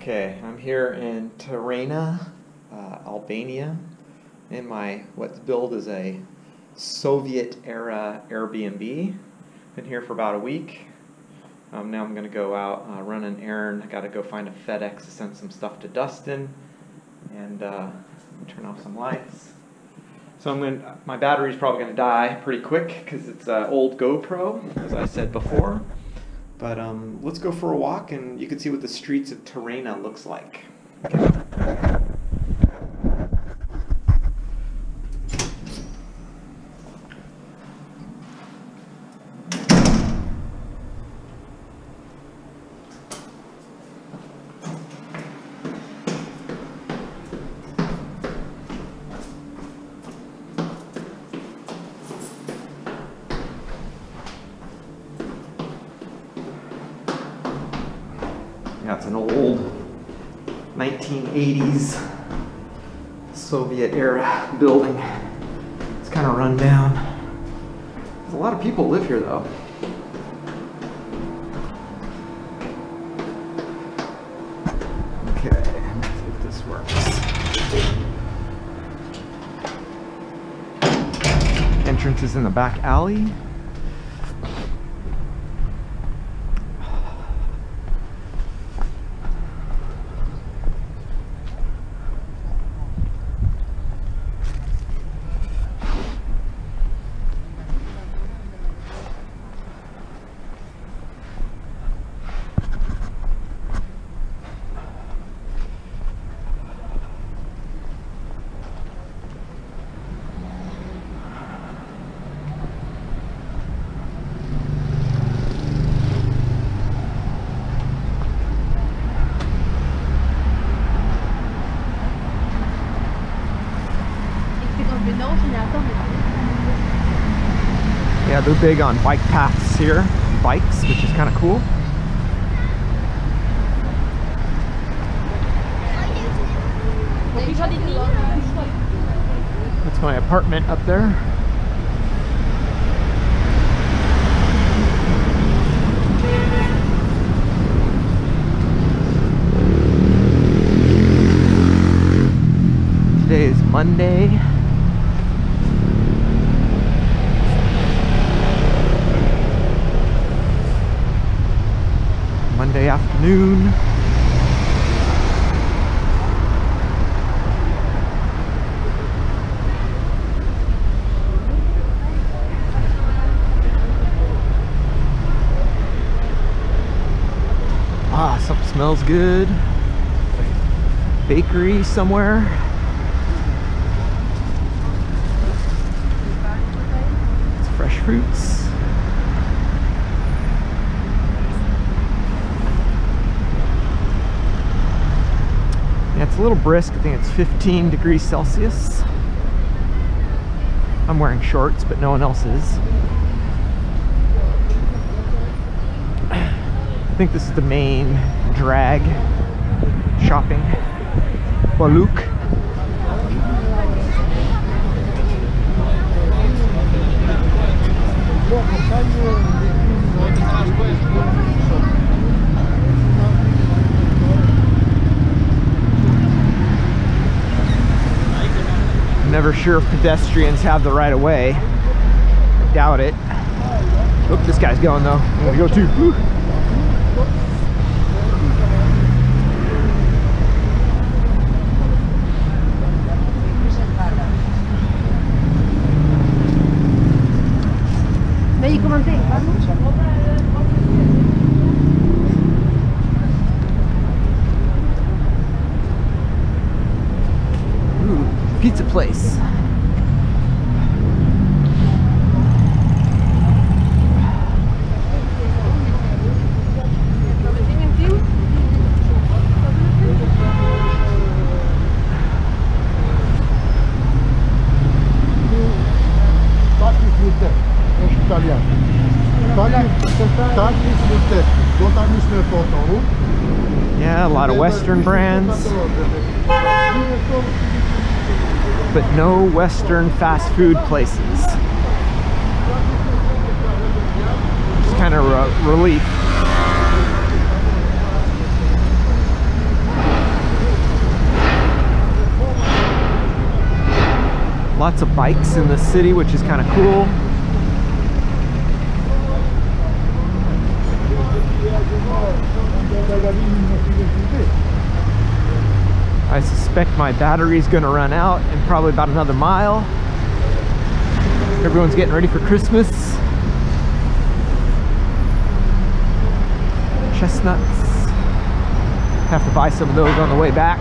Okay, I'm here in Tirana, Albania, in my what's billed as a Soviet-era Airbnb. Been here for about a week. Now I'm going to go out, run an errand. I got to go find a FedEx to send some stuff to Dustin, and turn off some lights. So my battery's probably going to die pretty quick because it's an old GoPro, as I said before. But let's go for a walk, and you can see what the streets of Tirana looks like. Okay. Yeah, it's an old 1980s Soviet-era building. It's kind of run down. There's a lot of people live here, though. Okay, let's see if this works. Entrance is in the back alley. Yeah, they're big on bike paths here, bikes, which is kind of cool. That's my apartment up there. Today is Monday. Monday afternoon. Ah, something smells good. Bakery somewhere. It's fresh fruits. Yeah, it's a little brisk. I think it's 15 degrees Celsius. I'm wearing shorts, but no one else is. I think this is the main drag shopping. Blloku. I'm never sure if pedestrians have the right of way. I doubt it. Look, this guy's going though. I'm gonna go too. Woo. Ooh, pizza place. Yeah, a lot of Western brands, but no Western fast food places. Just kind of relief. Lots of bikes in the city, which is kind of cool. I suspect my battery's gonna run out in probably about another mile. Everyone's getting ready for Christmas. Chestnuts. Have to buy some of those on the way back.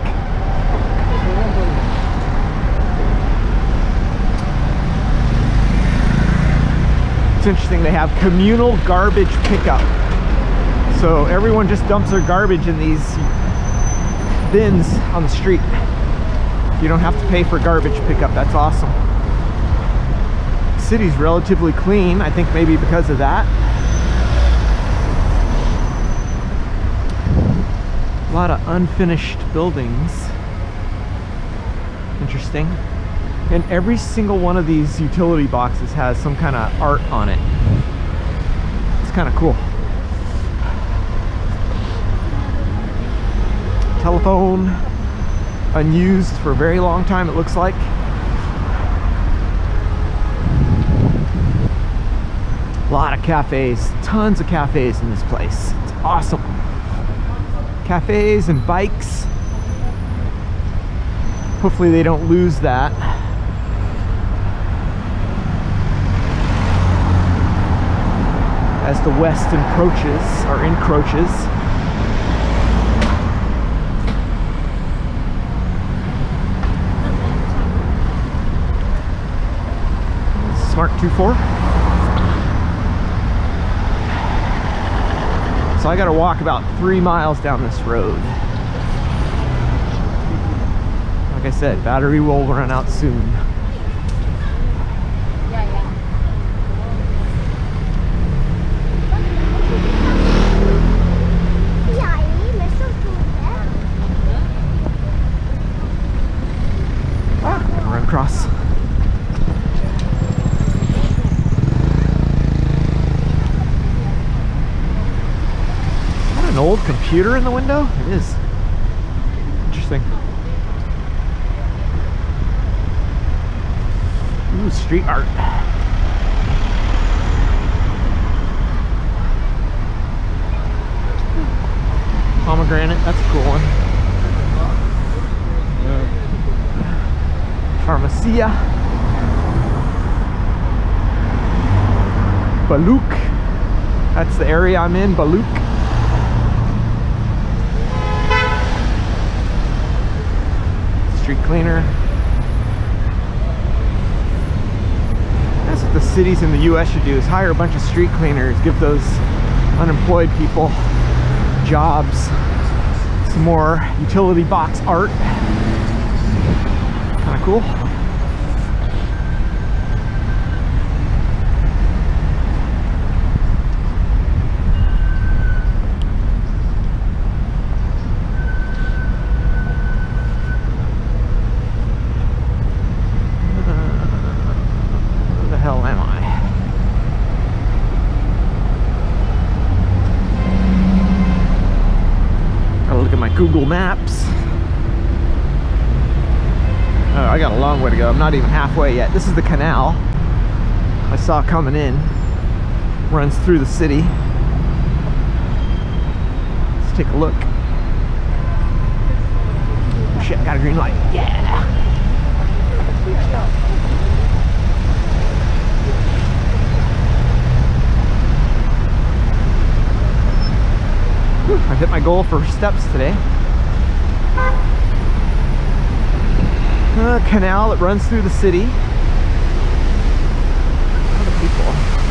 It's interesting, they have communal garbage pickup. So everyone just dumps their garbage in these bins on the street. You don't have to pay for garbage pickup. That's awesome. The city's relatively clean, I think maybe because of that. A lot of unfinished buildings. Interesting. And every single one of these utility boxes has some kind of art on it. It's kind of cool. Telephone, unused for a very long time, it looks like. A lot of cafes, tons of cafes in this place. It's awesome. Cafes and bikes. Hopefully they don't lose that. As the West encroaches. Smart 2.4. So I gotta walk about 3 miles down this road. Like I said, battery will run out soon. Run across. An old computer in the window? It is. Interesting. Ooh, street art. Pomegranate, that's a cool one. Pharmacia. Blloku. That's the area I'm in, Blloku. Street cleaner. That's what the cities in the US should do, is hire a bunch of street cleaners, give those unemployed people jobs. Some more utility box art. Kind of cool. Google Maps. Oh, I got a long way to go. I'm not even halfway yet. This is the canal I saw coming in. Runs through the city. Let's take a look. Oh shit, got a green light. Yeah! Whew, I hit my goal for steps today. A canal that runs through the city. A lot of people.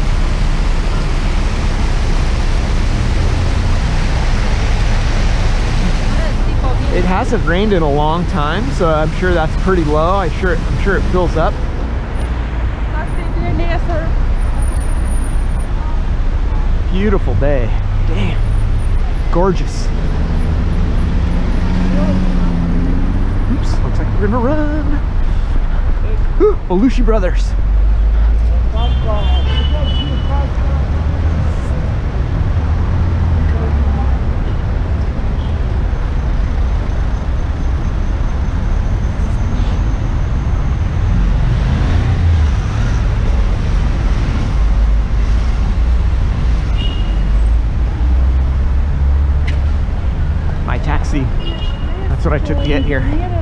It hasn't rained in a long time, so I'm sure that's pretty low. I'm sure it fills up. Beautiful day. Damn. Gorgeous. Oops, looks like we're gonna run. Whew, Belushi Brothers. taxi. That's what I took to get here.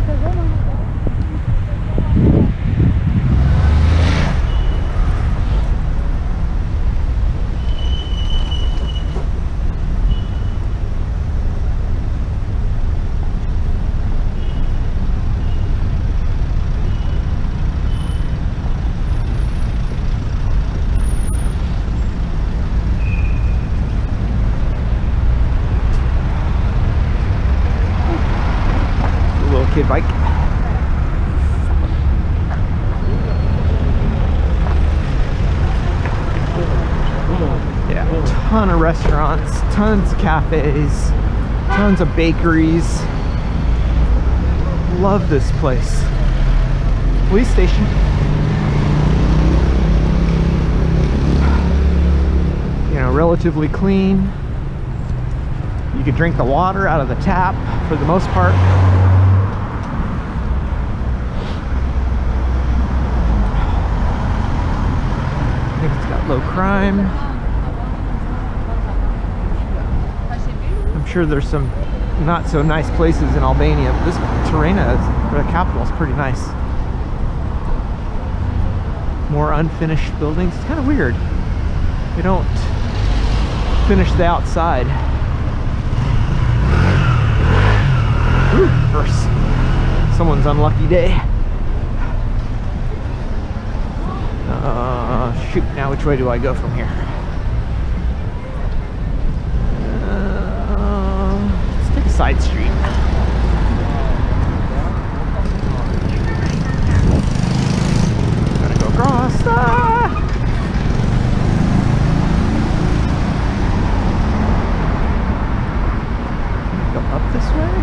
Kid bike. Yeah, a ton of restaurants, tons of cafes, tons of bakeries. Love this place. Police station. You know, relatively clean. You could drink the water out of the tap for the most part. Low crime. I'm sure there's some not so nice places in Albania, but this Tirana, the capital, is pretty nice. More unfinished buildings. It's kind of weird. They don't finish the outside. Ooh, reverse. Someone's unlucky day. Shoot, now which way do I go from here? Let's take a side street. Gotta go across. Go up this way?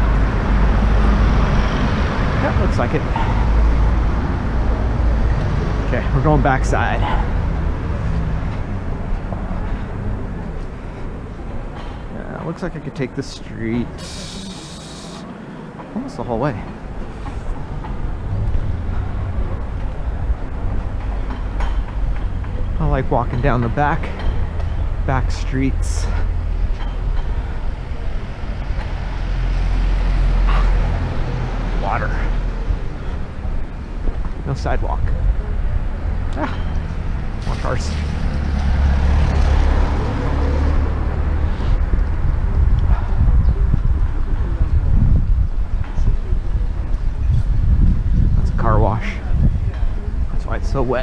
That looks like it. Okay, we're going backside. Looks like I could take the street almost the whole way. I like walking down the back streets. Water. No sidewalk. More cars. Car wash. That's why it's so wet.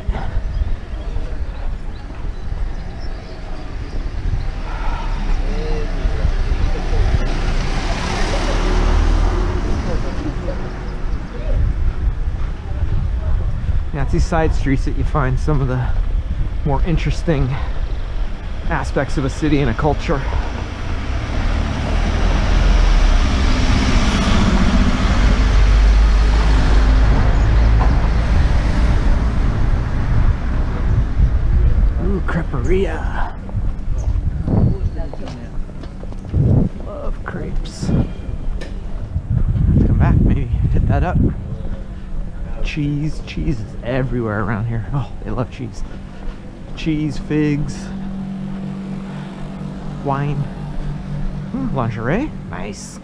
Yeah, it's these side streets that you find some of the more interesting aspects of a city and a culture. Creperia. Love crepes. Let's come back, maybe hit that up. Cheese is everywhere around here. Oh, they love cheese. Cheese, figs, wine. Lingerie, nice.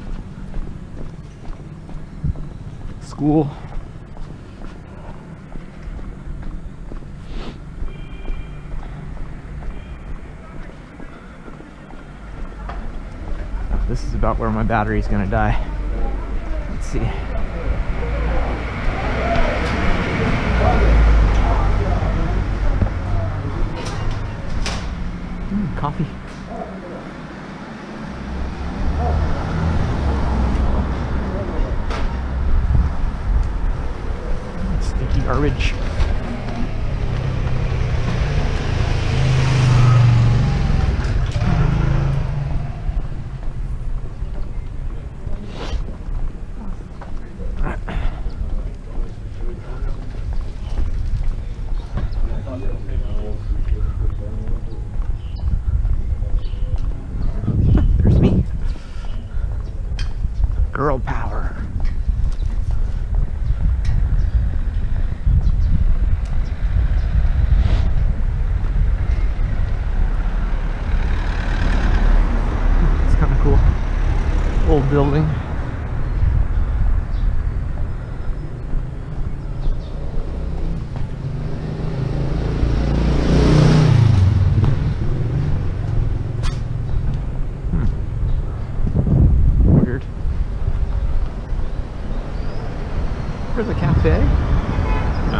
School. This is about where my battery is going to die. Let's see. Coffee. Stinky garbage. Girl power. It's kind of cool. Old building. Weird. There's a cafe. No.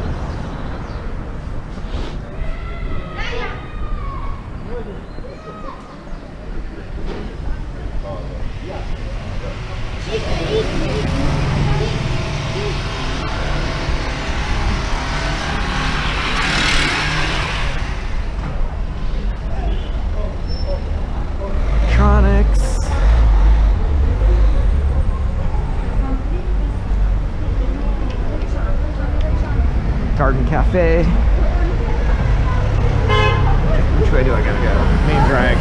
Electronics. Garden Cafe. Which way do I gotta go? Main drag.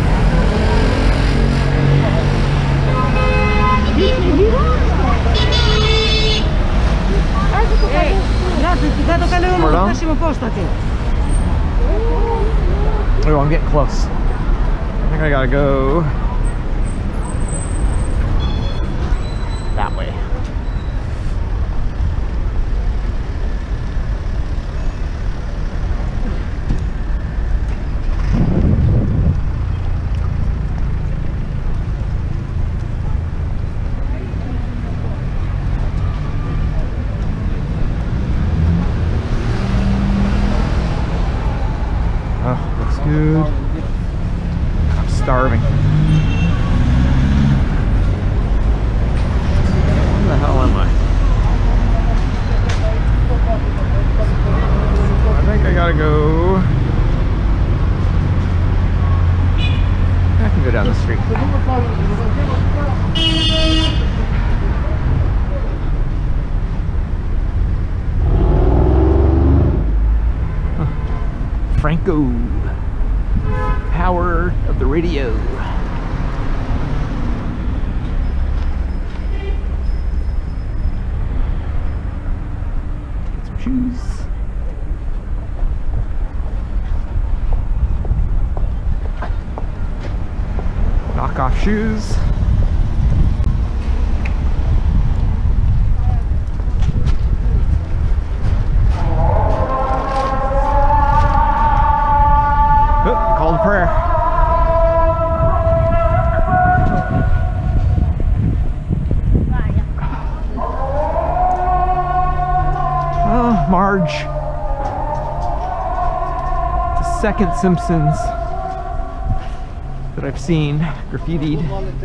Oh, I'm getting close. I think I gotta go that way. Oh, looks good. I'm starving. Where the hell am I? I think I gotta go. I can go down the street. Franco. Power of the radio. Get some shoes. Knock off shoes. Call to prayer. Oh, Marge. The second Simpsons that I've seen graffitied.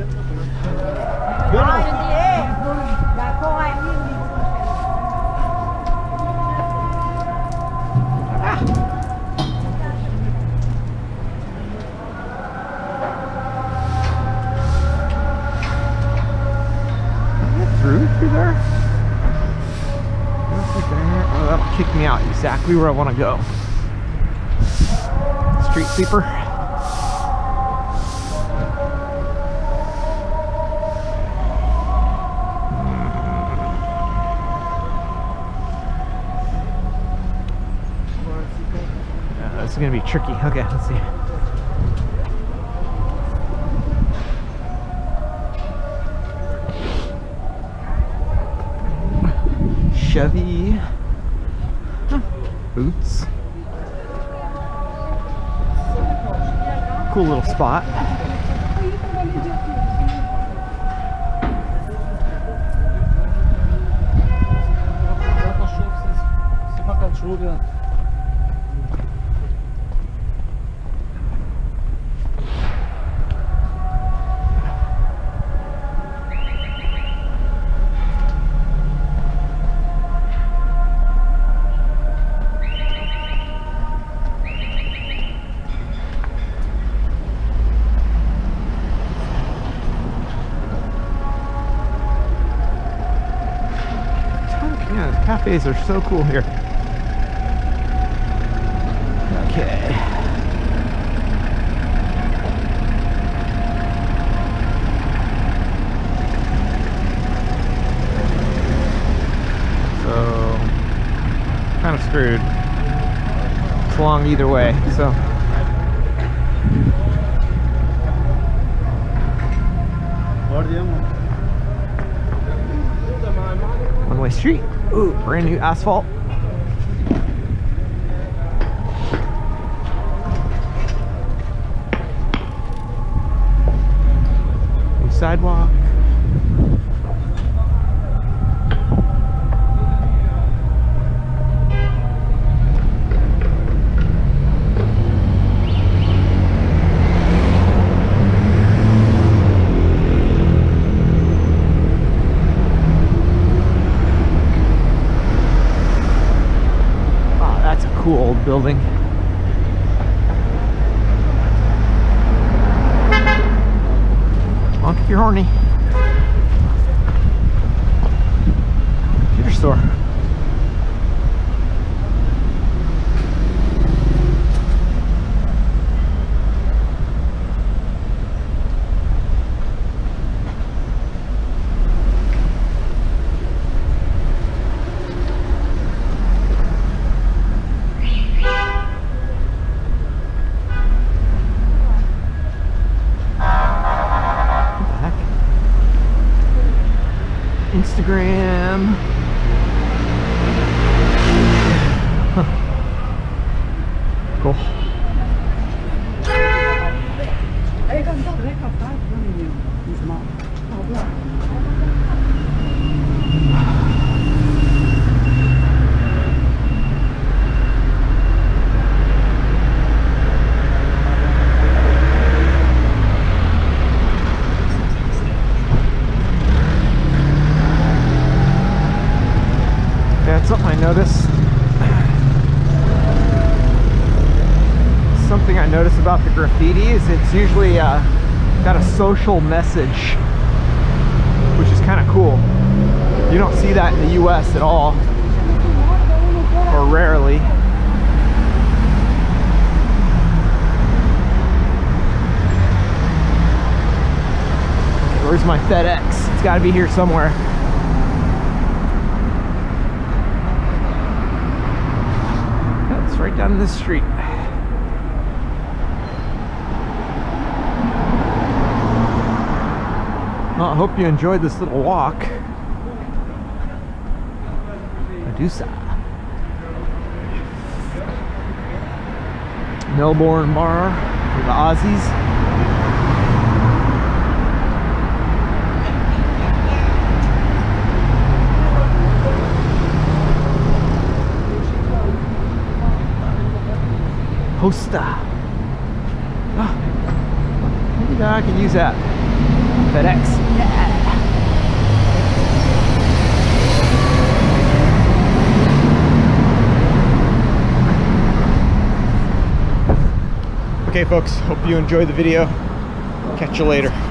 Through there? Oh, that'll kick me out exactly where I want to go. Street sweeper. This is gonna be tricky. Okay, let's see. Chevy. Huh. Boots. Cool little spot. Cafes are so cool here. Okay. So, kind of screwed. It's long either way, so. One-way street. Ooh, brand new asphalt. New sidewalk. Cool old building. Honk if you're horny. Computer store. Instagram. Huh. Cool. Something I noticed. Something I notice about the graffiti is it's usually got a social message, which is kind of cool. You don't see that in the US at all, or rarely. Okay, where's my FedEx? It's got to be here somewhere. Right down this street. Well, I hope you enjoyed this little walk. Medusa. Melbourne Bar for the Aussies. Posta. Oh, maybe I can use that. FedEx. Yeah. Okay, folks. Hope you enjoyed the video. Catch you later.